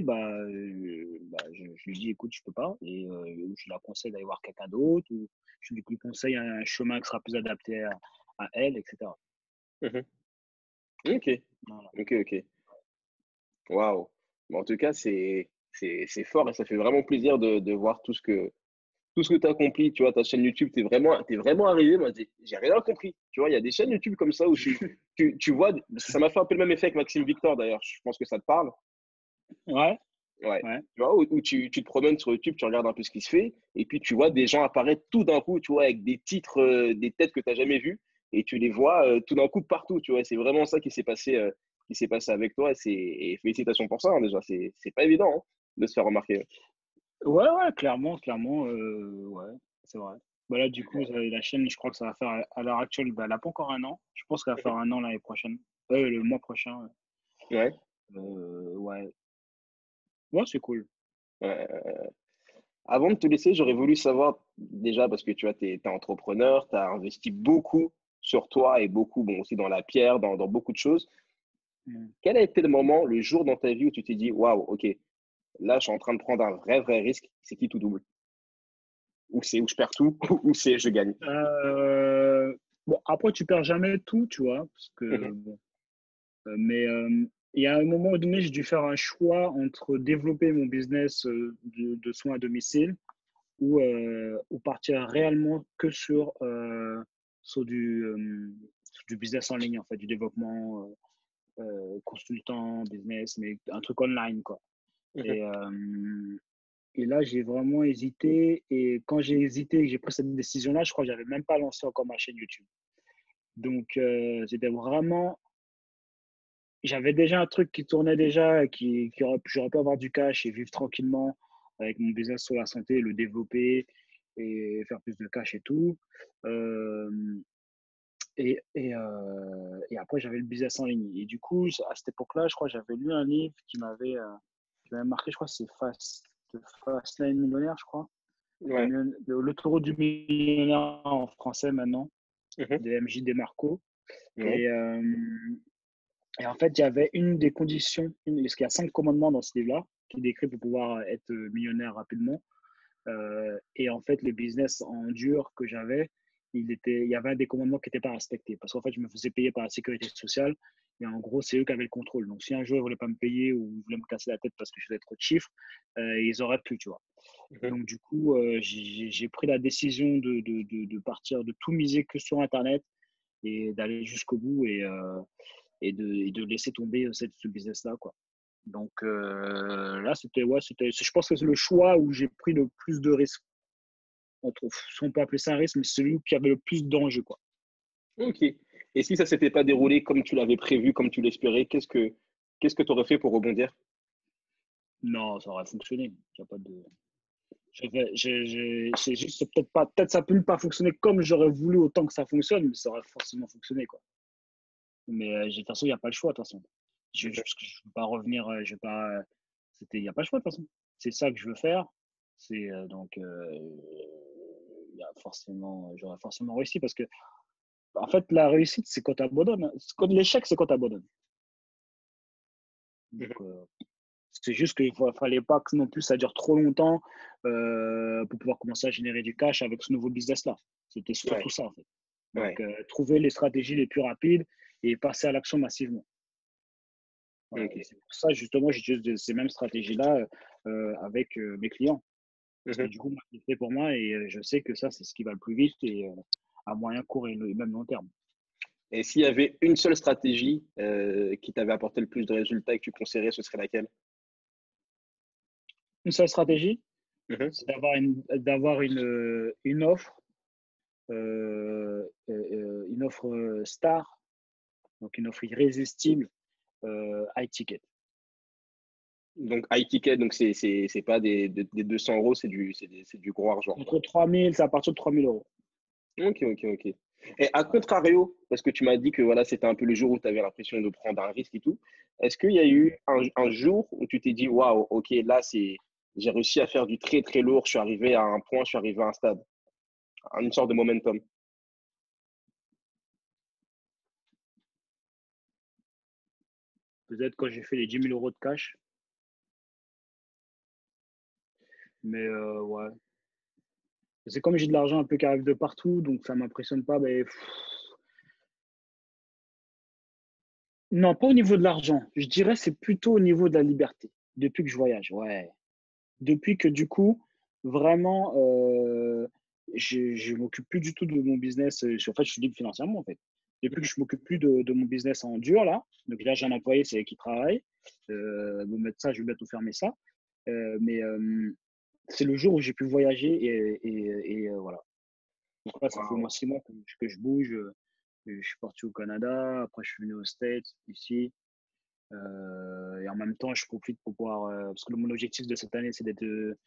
je lui dis écoute, je peux pas et je la conseille d'aller voir quelqu'un d'autre ou je lui conseille un chemin qui sera plus adapté à elle, etc. mhm. Ok, Voilà. ok, ok. Waouh. Bon, en tout cas, c'est fort et ça fait vraiment plaisir de voir tout ce que tu as accompli. Tu vois, ta chaîne YouTube, t'es vraiment arrivé. Moi, j'ai rien compris. Tu vois, il y a des chaînes YouTube comme ça où tu vois, parce que ça m'a fait un peu le même effet avec Maxime Victor d'ailleurs. Je pense que ça te parle. Ouais, Ouais. ouais. Tu vois, où tu te promènes sur YouTube, tu regardes un peu ce qui se fait, et puis tu vois des gens apparaître tout d'un coup, tu vois, avec des titres, des têtes que tu n'as jamais vues, et tu les vois tout d'un coup partout, tu vois. C'est vraiment ça qui s'est passé avec toi, et félicitations pour ça, hein, déjà. C'est pas évident, hein, de se faire remarquer. Ouais, ouais, clairement, clairement, ouais, c'est vrai. Bah là, du coup, la chaîne, je crois que ça va faire, à l'heure actuelle, bah, elle n'a pas encore un an. Je pense qu'elle va faire un an l'année prochaine. Le mois prochain. Ouais. Ouais. Ouais, c'est cool. Ouais. Avant de te laisser, j'aurais voulu savoir, déjà, parce que tu vois, tu es entrepreneur, tu as investi beaucoup sur toi et beaucoup, bon, aussi dans la pierre, dans beaucoup de choses. Mm. Quel a été le moment, le jour dans ta vie où tu t'es dit, waouh, ok, là, je suis en train de prendre un vrai risque. C'est qui tout double? Ou c'est où je perds tout, ou c'est je gagne. Bon, après, tu perds jamais tout, tu vois, parce que, Mhm, bon, mais il y a un moment donné, j'ai dû faire un choix entre développer mon business de soins à domicile ou partir réellement que sur du business en ligne, en fait, du développement consultant, business, mais un truc online, quoi. mhm, Et, euh, et là, j'ai vraiment hésité. Et quand j'ai hésité et que j'ai pris cette décision-là, je crois que j'avais même pas lancé encore ma chaîne YouTube. Donc, j'avais déjà un truc qui tournait déjà, j'aurais pu avoir du cash et vivre tranquillement avec mon business sur la santé, le développer et faire plus de cash et tout. Euh, et après, j'avais le business en ligne. Et du coup, à cette époque-là, je crois que j'avais lu un livre qui m'avait marqué, je crois que c'est Fastlane Millionnaire, je crois. ouais, L'autoroute du millionnaire en français maintenant, mhm, de MJ Demarco. Ouais. Et, et en fait, il y avait une des conditions, parce qu'il y a 5 commandements dans ce livre-là, qui décrit pour pouvoir être millionnaire rapidement. Et en fait, le business en dur que j'avais, il y avait un des commandements qui n'était pas respecté. Parce qu'en fait, je me faisais payer par la sécurité sociale. Et en gros, c'est eux qui avaient le contrôle. Donc, si un jour, ils ne voulaient pas me payer ou ils voulaient me casser la tête parce que je faisais trop de chiffres, ils auraient pu, tu vois. Mhm. Donc, du coup, j'ai pris la décision de partir, de tout miser que sur Internet et d'aller jusqu'au bout et de laisser tomber ce business-là, quoi. Donc là, je pense que c'est le choix où j'ai pris le plus de risques. Si on peut appeler ça un risque, mais c'est celui qui avait le plus d'enjeux, quoi. Ok. Et si ça s'était pas déroulé comme tu l'avais prévu, comme tu l'espérais, qu'est-ce que tu aurais fait pour rebondir? Non, ça aurait fonctionné. Y a pas de... C'est juste, c'est peut-être pas, peut-être ça peut ne pas fonctionner comme j'aurais voulu autant que ça fonctionne, mais ça aurait forcément fonctionné, quoi. Mais de toute façon, il n'y a pas le choix, de toute façon. Parce que je ne veux pas revenir, je veux pas. Il n'y a pas le choix, de toute façon. C'est ça que je veux faire. Donc, j'aurais forcément réussi parce que, en fait, la réussite, c'est quand tu abandonnes. L'échec, c'est quand tu abandonnes. Donc, Mhm. c'est juste qu'il ne fallait pas que non plus ça dure trop longtemps pour pouvoir commencer à générer du cash avec ce nouveau business-là. C'était surtout Ouais, ça, en fait. Donc, ouais. trouver les stratégies les plus rapides et passer à l'action massivement. Voilà. Et Ok. c'est pour ça, justement, j'utilise ces mêmes stratégies-là avec mes clients. Parce que Mhm. du coup, moi, c'est fait pour moi et je sais que ça, c'est ce qui va le plus vite et à moyen, court et même long terme. Et s'il y avait une seule stratégie qui t'avait apporté le plus de résultats et que tu conseillerais, ce serait laquelle? Une seule stratégie, Mhm. c'est d'avoir une offre star, donc une offre irrésistible, high ticket. Donc, high ticket, donc c'est pas des 200 euros, c'est du gros argent. Entre 3000, c'est à partir de 3 000 euros. Ok, ok, ok. Et à contrario, parce que tu m'as dit que voilà, c'était un peu le jour où tu avais l'impression de prendre un risque et tout, est-ce qu'il y a eu un jour où tu t'es dit, waouh, ok, là, j'ai réussi à faire du très, très lourd, je suis arrivé à un point, je suis arrivé à un stade, à une sorte de momentum. Peut-être quand j'ai fait les 10 000 euros de cash, mais ouais. C'est comme j'ai de l'argent un peu qui arrive de partout, donc ça m'impressionne pas. Mais non, pas au niveau de l'argent. Je dirais c'est plutôt au niveau de la liberté. Depuis que je voyage, ouais. Depuis que du coup, vraiment, je m'occupe plus du tout de mon business. En fait, je suis libre financièrement, en fait. Depuis que je m'occupe plus de mon business en dur, là. Donc là, j'ai un employé, c'est qui travaille. Je vais bientôt fermer ça. Mais c'est le jour où j'ai pu voyager et voilà. Donc là, ça fait au Waouh. moins 6 mois que je bouge. Je suis parti au Canada, après je suis venu aux States, ici. Et en même temps, je profite pour pouvoir. Parce que mon objectif de cette année, c'est d'être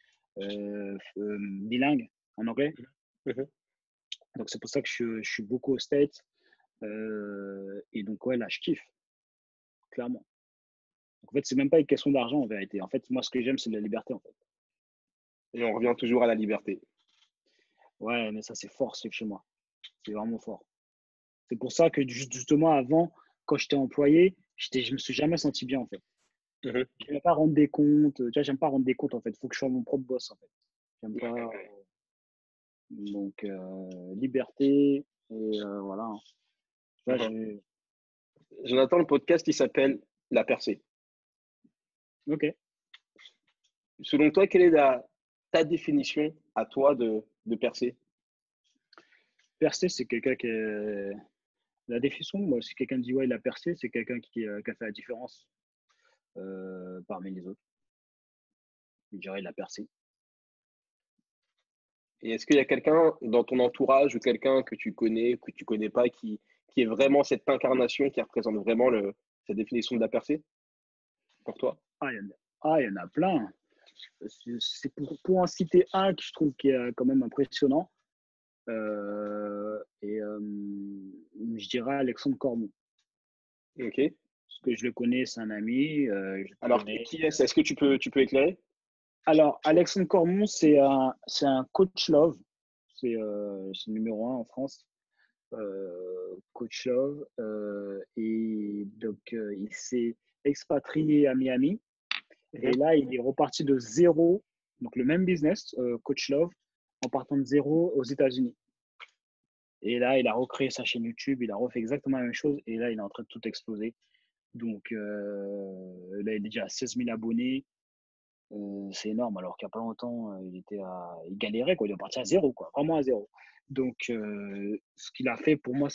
bilingue en anglais. Mhm. Donc c'est pour ça que je suis beaucoup aux States. Et donc, ouais, là, je kiffe, clairement. Donc, en fait, c'est même pas une question d'argent en vérité. En fait, moi, ce que j'aime, c'est la liberté, en fait. Et on revient toujours à la liberté. Ouais, mais ça, c'est fort, c'est chez moi. C'est vraiment fort. C'est pour ça que justement, avant, quand j'étais employé, je me suis jamais senti bien, en fait. Mhm. J'aime pas rendre des comptes. Tu vois, j'aime pas rendre des comptes, en fait. Il faut que je sois mon propre boss, en fait. J'aime Ouais, pas. ouais. Donc, liberté, et voilà. Là, Mhm. Jonathan, le podcast, il s'appelle La Percée. ok. Selon toi, quelle est ta définition à toi de percer? Percer, c'est quelqu'un qui est. La définition, moi, si quelqu'un dit ouais, il a percé, c'est quelqu'un qui a fait la différence parmi les autres. Je dirais il a percé. Et est-ce qu'il y a quelqu'un dans ton entourage ou quelqu'un que tu connais ou que tu connais pas qui est vraiment cette incarnation qui représente vraiment cette définition de la percée pour toi? Il y en a plein. C'est pour en citer un que je trouve qui est quand même impressionnant. Je dirais Alexandre Cormon. Ok. Parce que je le connais, c'est un ami. Je le Alors, connais. qui est-ce? Est-ce que tu peux éclairer? Alors, Alexandre Cormon, c'est un coach love. C'est le numéro 1 en France. Coach Love. Et donc, il s'est expatrié à Miami. Et là, il est reparti de zéro. Donc, le même business, Coach Love, en partant de zéro aux États-Unis. Et là, il a recréé sa chaîne YouTube. Il a refait exactement la même chose. Et là, il est en train de tout exploser. Donc, là, il est déjà à 16 000 abonnés. C'est énorme. Alors qu'il n'y a pas longtemps, il galérait, quoi. Il est parti à zéro, quoi. Vraiment à zéro. Donc, ce qu'il a fait, pour moi,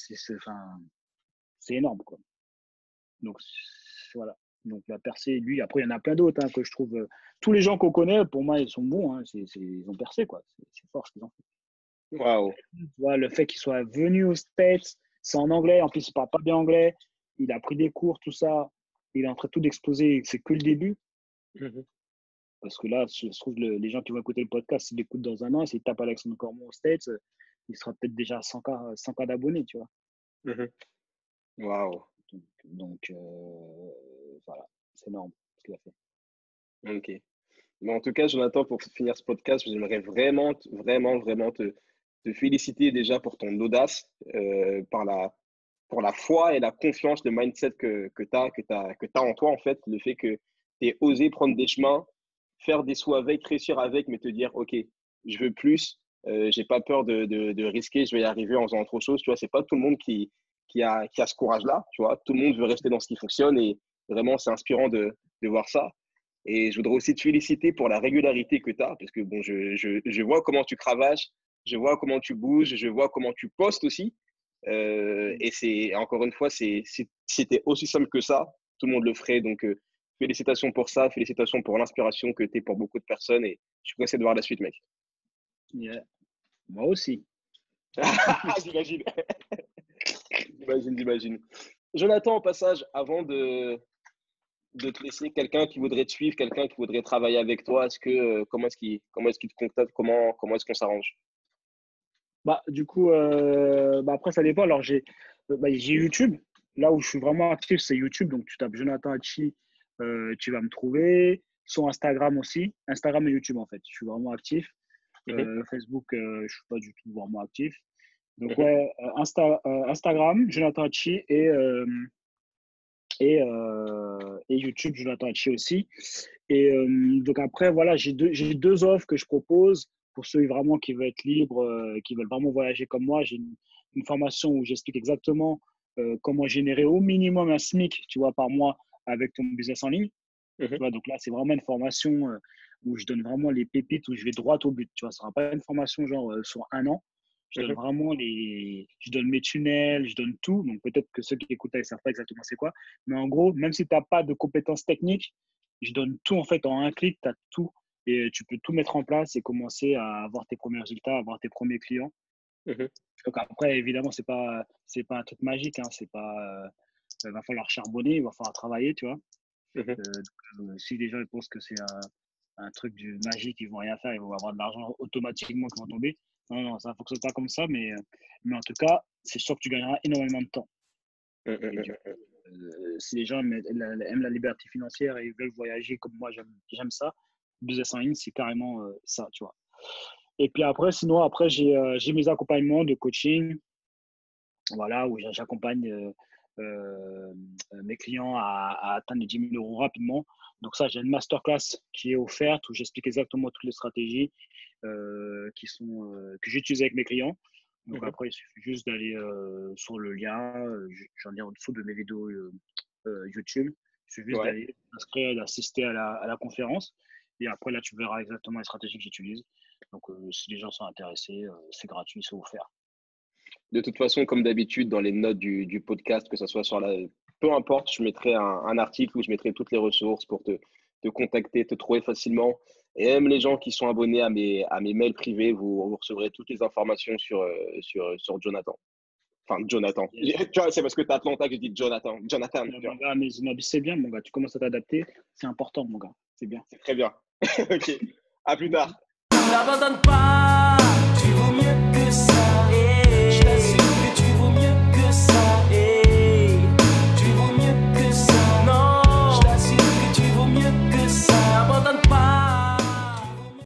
c'est énorme, quoi. Donc, voilà. Donc, la percée, lui, après, il y en a plein d'autres, hein, que je trouve. Tous les gens qu'on connaît, pour moi, ils sont bons. Hein. Ils ont percé, quoi. C'est fort ce qu'ils ont fait. Waouh. Tu vois, le fait qu'il soit venu aux States, c'est en anglais. En plus, il ne parle pas bien anglais. Il a pris des cours, tout ça. Il est en train de tout d'exploser. C'est que le début. Parce que là, je trouve les gens qui vont écouter le podcast, s'ils l'écoutent dans un an, s'ils tapent Alexandre Cormon aux States, il sera peut-être déjà à 100K d'abonnés, tu vois. Waouh. Donc voilà, c'est énorme ce qu'il a fait. Ok. Mais en tout cas, Jonathan, pour finir ce podcast, j'aimerais vraiment, vraiment, vraiment te féliciter déjà pour ton audace, pour la foi et la confiance, le mindset que tu as en toi, en fait, le fait que tu aies osé prendre des chemins, faire des sauts avec, réussir avec, mais te dire, OK, je veux plus, j'ai pas peur de risquer, je vais y arriver en faisant autre chose. Tu vois, c'est pas tout le monde qui a ce courage-là, tu vois. Tout le monde veut rester dans ce qui fonctionne et vraiment, c'est inspirant de voir ça. Et je voudrais aussi te féliciter pour la régularité que tu as, parce que bon, je vois comment tu cravaches, je vois comment tu bouges, je vois comment tu postes aussi. Et c'est encore une fois, c'était aussi simple que ça, tout le monde le ferait. Donc, félicitations pour ça, félicitations pour l'inspiration que tu es pour beaucoup de personnes. Et je suis pressé de voir la suite, mec. Yeah. Moi aussi. J'imagine. J'imagine. Jonathan, au passage, avant de te laisser, quelqu'un qui voudrait te suivre, quelqu'un qui voudrait travailler avec toi, comment est-ce qu'il te contacte, comment est-ce qu'on s'arrange? Bah, du coup, après, ça dépend. Alors, j'ai YouTube. Là où je suis vraiment actif, c'est YouTube. Donc, tu tapes Jonathan Hachi, tu vas me trouver. Sur Instagram aussi. Instagram et YouTube, en fait. Je suis vraiment actif. Facebook, je ne suis pas du tout vraiment actif. Donc, ouais, Instagram, Jonathan Hachi et YouTube, Jonathan Hachi aussi. Et donc, après, voilà, j'ai deux offres que je propose pour ceux vraiment qui veulent être libres, qui veulent vraiment voyager comme moi. J'ai une formation où j'explique exactement comment générer au minimum un SMIC, tu vois, par mois avec ton business en ligne. Tu vois, donc là, c'est vraiment une formation où je donne vraiment les pépites, où je vais droit au but. Tu vois, ce ne sera pas une formation genre sur un an. Je donne vraiment je donne mes tunnels, je donne tout. Donc peut-être que ceux qui écoutent, ils ne savent pas exactement c'est quoi. Mais en gros, même si tu n'as pas de compétences techniques, je donne tout en fait en un clic, tu as tout. Et tu peux tout mettre en place et commencer à avoir tes premiers résultats, à avoir tes premiers clients. Donc après, évidemment, c'est pas un truc magique. Hein, c'est pas, il va falloir charbonner, il va falloir travailler, tu vois. Si les gens pensent que c'est un truc magique, ils vont rien faire, ils vont avoir de l'argent automatiquement qui va tomber. Non, ça ne fonctionne pas comme ça, mais en tout cas, c'est sûr que tu gagneras énormément de temps. Si les gens aiment la liberté financière et ils veulent voyager comme moi, j'aime ça. Business en ligne, c'est carrément ça, tu vois. Et puis après, sinon, j'ai mes accompagnements de coaching, voilà, où j'accompagne mes clients à atteindre les 10 000 euros rapidement. Donc ça, j'ai une masterclass qui est offerte où j'explique exactement toutes les stratégies que j'utilise avec mes clients. Donc après, il suffit juste d'aller sur le lien, j'en ai en dessous de mes vidéos YouTube. Il suffit juste d'aller s'inscrire, d'assister à la conférence. Et après, là, tu verras exactement les stratégies que j'utilise. Donc, si les gens sont intéressés, c'est gratuit, c'est offert. De toute façon, comme d'habitude, dans les notes du podcast, que ce soit peu importe, je mettrai un article où je mettrai toutes les ressources pour te contacter, te trouver facilement. Et même les gens qui sont abonnés à mes mails privés, vous recevrez toutes les informations sur Jonathan. Enfin, Jonathan. Tu vois, c'est parce que tu as Atlanta que je dis Jonathan. Jonathan. Mon gars, mais c'est bien, mon gars. Tu commences à t'adapter. C'est important, mon gars. C'est bien. C'est très bien. Ok. À plus tard. N'abandonne pas, tu vaux mieux que ça.